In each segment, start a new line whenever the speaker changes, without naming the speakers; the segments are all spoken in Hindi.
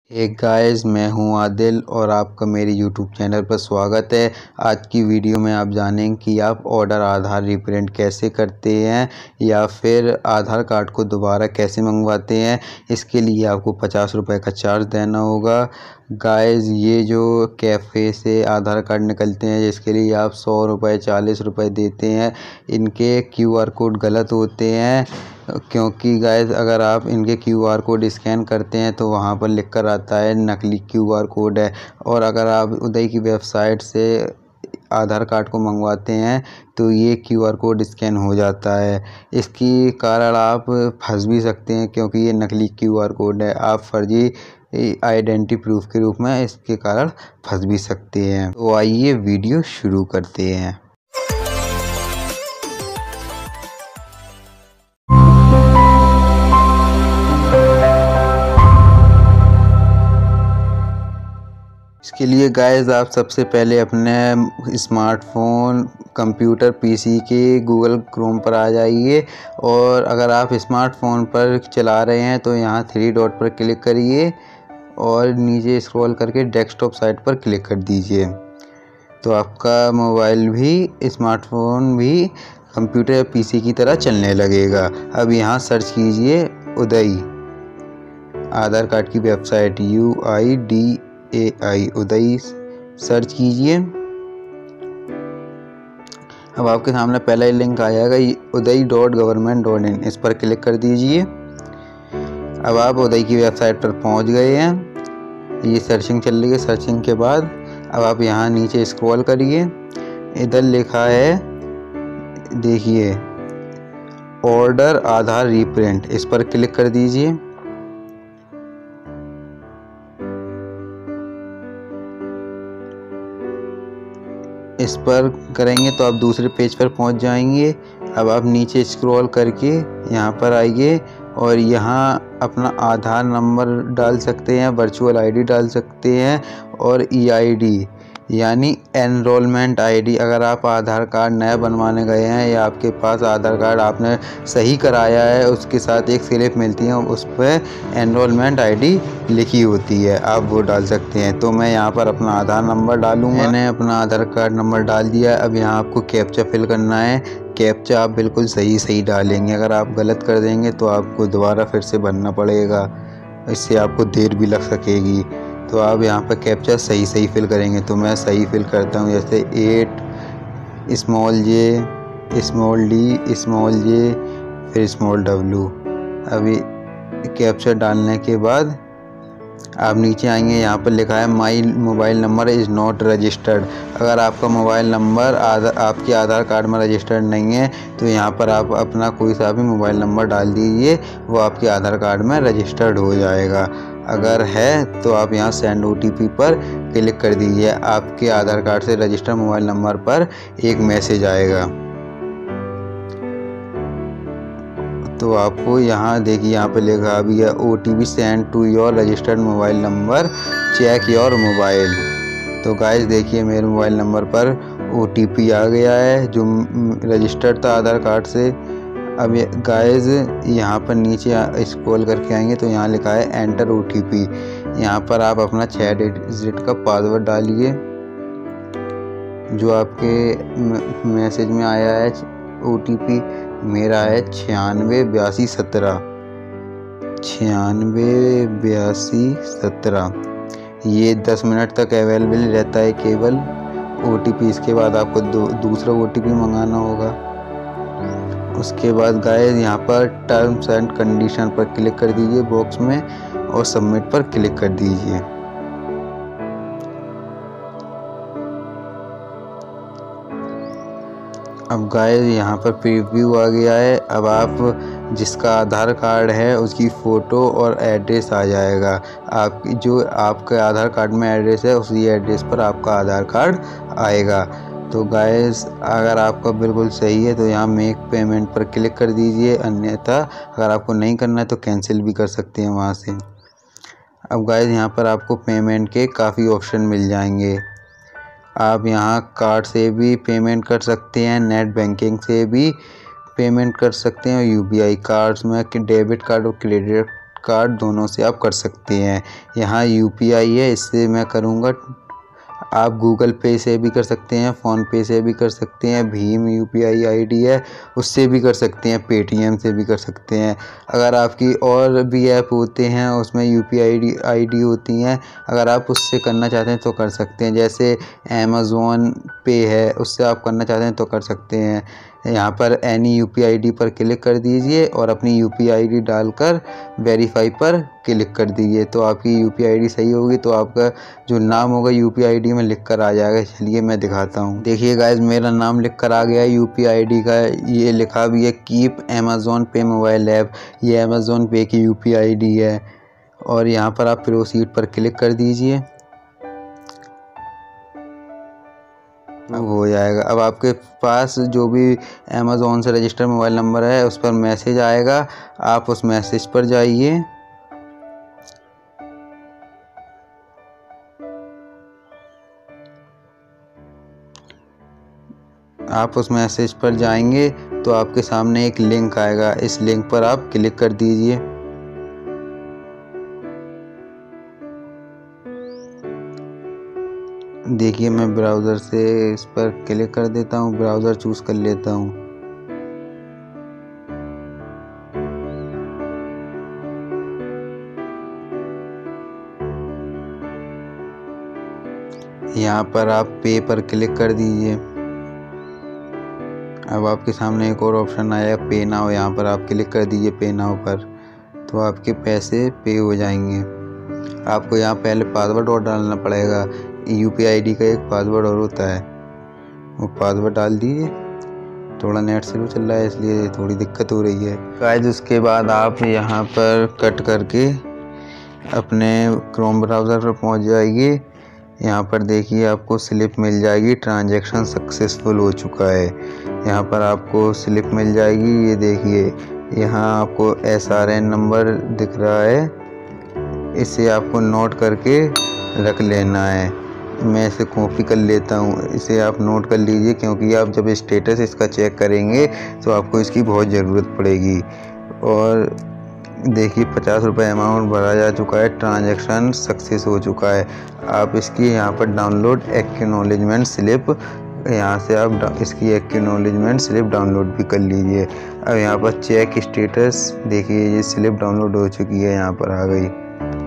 एक गाइस, मैं हूं आदिल और आपका मेरे यूट्यूब चैनल पर स्वागत है। आज की वीडियो में आप जानेंगे कि आप ऑर्डर आधार रीप्रिंट कैसे करते हैं या फिर आधार कार्ड को दोबारा कैसे मंगवाते हैं। इसके लिए आपको 50 रुपये का चार्ज देना होगा। गाइस, ये जो कैफ़े से आधार कार्ड निकलते हैं जिसके लिए आप 100 रुपये 40 रुपये देते हैं, इनके QR कोड गलत होते हैं। क्योंकि गाइस, अगर आप इनके QR कोड स्कैन करते हैं तो वहाँ पर लिख कर आता है नकली QR कोड है। और अगर आप उदय की वेबसाइट से आधार कार्ड को मंगवाते हैं तो ये QR कोड स्कैन हो जाता है। इसकी कारण आप फंस भी सकते हैं क्योंकि ये नकली QR कोड है। आप फर्जी आइडेंटिटी प्रूफ के रूप में इसके कारण फंस भी सकते हैं। तो आइए वीडियो शुरू करते हैं। इसके लिए गाइस, आप सबसे पहले अपने स्मार्टफोन, कंप्यूटर, PC के गूगल क्रोम पर आ जाइए। और अगर आप स्मार्टफोन पर चला रहे हैं तो यहाँ 3 डॉट पर क्लिक करिए और नीचे स्क्रॉल करके डेस्कटॉप साइट पर क्लिक कर दीजिए। तो आपका मोबाइल भी, स्मार्टफोन भी कंप्यूटर या PC की तरह चलने लगेगा। अब यहाँ सर्च कीजिए उदय आधार कार्ड की वेबसाइट UIDAI उदय सर्च कीजिए। अब आपके सामने पहला ही लिंक आ जाएगा uday.government.in, इस पर क्लिक कर दीजिए। अब आप उदय की वेबसाइट पर पहुंच गए हैं। ये सर्चिंग चल रही है। सर्चिंग के बाद अब आप यहाँ नीचे स्क्रॉल करिए, इधर लिखा है, देखिए, ऑर्डर आधार रीप्रिंट, इस पर क्लिक कर दीजिए। इस पर करेंगे तो आप दूसरे पेज पर पहुंच जाएंगे। अब आप नीचे स्क्रॉल करके यहाँ पर आइए और यहाँ अपना आधार नंबर डाल सकते हैं, वर्चुअल ID डाल सकते हैं और EID यानी एनरोलमेंट ID। अगर आप आधार कार्ड नया बनवाने गए हैं या आपके पास आधार कार्ड आपने सही कराया है, उसके साथ एक स्लिप मिलती है, उस पर एनरोलमेंट ID लिखी होती है, आप वो डाल सकते हैं। तो मैं यहाँ पर अपना आधार नंबर डालूँगा। मैंने अपना आधार कार्ड नंबर डाल दिया। अब यहाँ आपको कैप्चा फिल करना है। कैप्चा आप बिल्कुल सही डालेंगे। अगर आप गलत कर देंगे तो आपको दोबारा फिर से भरना पड़ेगा, इससे आपको देर भी लग सकेगी। तो आप यहाँ पर कैप्चा सही फिल करेंगे। तो मैं सही फिल करता हूँ, जैसे 8 small J small D small J फिर स्मॉल W। अभी कैप्चा डालने के बाद आप नीचे आएंगे, यहाँ पर लिखा है my mobile number is not registered. अगर आपका मोबाइल नंबर आपके आधार कार्ड में रजिस्टर्ड नहीं है तो यहाँ पर आप अपना कोई सा भी मोबाइल नंबर डाल दीजिए, वो आपके आधार कार्ड में रजिस्टर्ड हो जाएगा। अगर है तो आप यहाँ सेंड OTP पर क्लिक कर दीजिए। आपके आधार कार्ड से रजिस्टर्ड मोबाइल नंबर पर एक मैसेज आएगा। तो आपको यहाँ देखिए, यहाँ पे लिखा भी है OTP send to your registered mobile number, check your mobile. तो गाइस देखिए, मेरे मोबाइल नंबर पर OTP आ गया है जो रजिस्टर्ड था आधार कार्ड से। अब गाइस यहाँ पर नीचे स्क्रॉल करके आएंगे तो यहाँ लिखा है एंटर OTP। यहाँ पर आप अपना 6 डिजिट का पासवर्ड डालिए जो आपके मैसेज में आया है। OTP मेरा है 968217 968217। ये 10 मिनट तक अवेलेबल रहता है केवल OTP। इसके बाद आपको दूसरा OTP मंगाना होगा। उसके बाद गाइस यहाँ पर टर्म्स एंड कंडीशन पर क्लिक कर दीजिए बॉक्स में और सबमिट पर क्लिक कर दीजिए। अब गाइस यहाँ पर प्रीव्यू आ गया है। अब आप जिसका आधार कार्ड है उसकी फ़ोटो और एड्रेस आ जाएगा। जो आपके आधार कार्ड में एड्रेस है उसी एड्रेस पर आपका आधार कार्ड आएगा। तो गाइस, अगर आपका बिल्कुल सही है तो यहाँ मेक पेमेंट पर क्लिक कर दीजिए, अन्यथा अगर आपको नहीं करना है तो कैंसिल भी कर सकते हैं वहाँ से। अब गाइस यहाँ पर आपको पेमेंट के काफ़ी ऑप्शन मिल जाएंगे। आप यहाँ कार्ड से भी पेमेंट कर सकते हैं, नेट बैंकिंग से भी पेमेंट कर सकते हैं और UPI कार्ड्स में डेबिट कार्ड और क्रेडिट कार्ड दोनों से आप कर सकते हैं। यहाँ UPI है, इससे मैं करूँगा। आप गूगल पे से भी कर सकते हैं, फ़ोनपे से भी कर सकते हैं, भीम UPI ID है उससे भी कर सकते हैं, पेटीएम से भी कर सकते हैं। अगर आपकी और भी ऐप होते हैं उसमें UPI ID होती हैं, अगर आप उससे करना चाहते हैं तो कर सकते हैं। जैसे अमेज़न पे है, उससे आप करना चाहते हैं तो कर सकते हैं। यहाँ पर एनी UPI ID पर क्लिक कर दीजिए और अपनी UPI ID डालकर वेरीफाई पर क्लिक कर दीजिए, तो आपकी UPI ID सही होगी। तो आपका जो नाम होगा UPI ID में लिख कर आ जाएगा। चलिए मैं दिखाता हूँ। देखिए गाइस, मेरा नाम लिख कर आ गया UPI ID का। ये लिखा भी है keep Amazon pay mobile app. ये अमेज़न पे की UPI ID है। और यहाँ पर आप प्रोसीड पर क्लिक कर दीजिए, अब हो जाएगा। अब आपके पास जो भी अमेज़न से रजिस्टर्ड मोबाइल नंबर है उस पर मैसेज आएगा, आप उस मैसेज पर जाइए। आप उस मैसेज पर जाएंगे तो आपके सामने एक लिंक आएगा, इस लिंक पर आप क्लिक कर दीजिए। देखिए मैं ब्राउज़र से इस पर क्लिक कर देता हूँ, ब्राउज़र चूज़ कर लेता हूँ। यहाँ पर आप पे पर क्लिक कर दीजिए। अब आपके सामने एक और ऑप्शन आया पे नाउ, यहाँ पर आप क्लिक कर दीजिए पे नाउ पर, तो आपके पैसे पे हो जाएंगे। आपको यहाँ पहले पासवर्ड और डालना पड़ेगा। UPI ID का एक पासवर्ड और होता है, वो पासवर्ड डाल दीजिए। थोड़ा नेट स्लो चल रहा है इसलिए थोड़ी दिक्कत हो रही है गाइस। उसके बाद आप यहाँ पर कट करके अपने क्रोम ब्राउज़र पर पहुँच जाएगी। यहाँ पर देखिए आपको स्लिप मिल जाएगी, ट्रांजैक्शन सक्सेसफुल हो चुका है। यहाँ पर आपको स्लिप मिल जाएगी। ये देखिए यहाँ आपको SRN नंबर दिख रहा है, इसे आपको नोट करके रख लेना है। मैं इसे कॉपी कर लेता हूँ, इसे आप नोट कर लीजिए, क्योंकि आप जब स्टेटस इसका चेक करेंगे तो आपको इसकी बहुत ज़रूरत पड़ेगी। और देखिए 50 रुपये अमाउंट भरा जा चुका है, ट्रांजैक्शन सक्सेस हो चुका है। आप इसकी यहाँ पर डाउनलोड एक्नॉलेजमेंट स्लिप, यहाँ से आप इसकी एक्नॉलेजमेंट स्लिप डाउनलोड भी कर लीजिए। अब यहाँ पर चेक स्टेटस देखिए, ये स्लिप डाउनलोड हो चुकी है, यहाँ पर आ गई।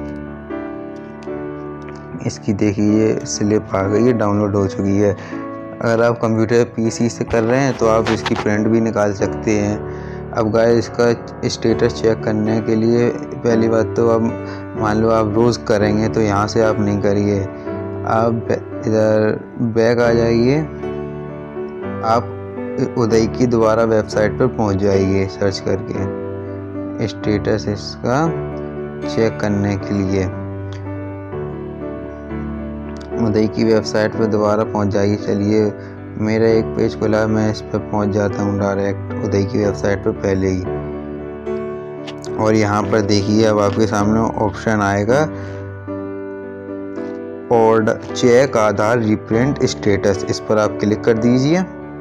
इसकी देखिए ये स्लिप आ गई है, डाउनलोड हो चुकी है। अगर आप कंप्यूटर PC से कर रहे हैं तो आप इसकी प्रिंट भी निकाल सकते हैं। अब गाइस इसका स्टेटस चेक करने के लिए पहली बात तो अब मान लो आप रोज़ करेंगे तो यहाँ से आप नहीं करिए, आप इधर बैक आ जाइए। आप उदय की दोबारा वेबसाइट पर पहुँच जाइए सर्च करके स्टेटस इसका चेक करने के लिए। उदय की वेबसाइट पर दोबारा पहुंच जाइए। चलिए मेरा एक पेज खुला है, मैं इस पर पहुंच जाता हूं डायरेक्ट उदय की वेबसाइट पर पहले ही। और यहाँ पर देखिए अब आपके सामने ऑप्शन आएगा order check Aadhaar reprint status, इस पर आप क्लिक कर दीजिए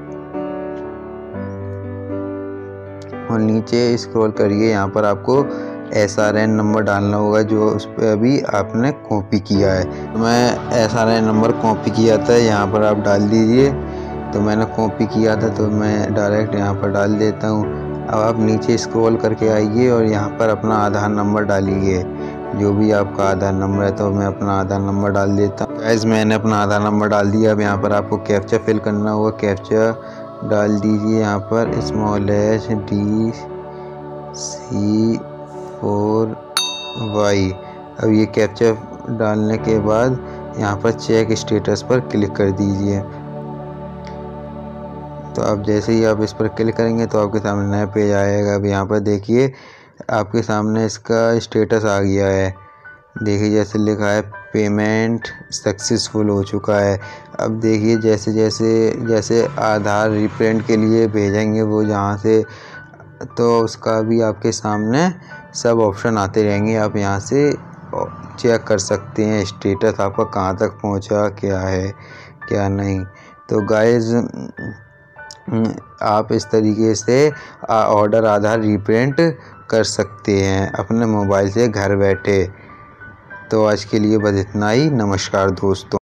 और नीचे स्क्रॉल करिए। यहाँ पर आपको SRN नंबर डालना होगा जो उस पर अभी आपने कॉपी किया है। तो मैं SRN नंबर कॉपी किया था, यहाँ पर आप डाल दीजिए। तो मैंने कॉपी किया था तो मैं डायरेक्ट यहाँ पर डाल देता हूँ। अब आप नीचे स्क्रॉल करके आइए और यहाँ पर अपना आधार नंबर डालिए, जो भी आपका आधार नंबर है। तो मैं अपना आधार नंबर डाल देता हूँ। गाइस मैंने अपना आधार नंबर डाल दिया। अब यहाँ पर आपको कैप्चा फिल करना होगा, कैप्चा डाल दीजिए यहाँ पर HDC4Y। अब ये कैप्चा डालने के बाद यहाँ पर चेक स्टेटस पर क्लिक कर दीजिए। तो अब जैसे ही आप इस पर क्लिक करेंगे तो आपके सामने नया पेज आएगा। अब यहाँ पर देखिए आपके सामने इसका स्टेटस आ गया है। देखिए जैसे लिखा है पेमेंट सक्सेसफुल हो चुका है। अब देखिए जैसे आधार रिप्रिंट के लिए भेजेंगे वो जहाँ से, तो उसका भी आपके सामने सब ऑप्शन आते रहेंगे। आप यहाँ से चेक कर सकते हैं स्टेटस आपका कहाँ तक पहुँचा, क्या है क्या नहीं। तो गाइस आप इस तरीके से ऑर्डर आधार रिप्रिंट कर सकते हैं अपने मोबाइल से घर बैठे। तो आज के लिए बस इतना ही। नमस्कार दोस्तों।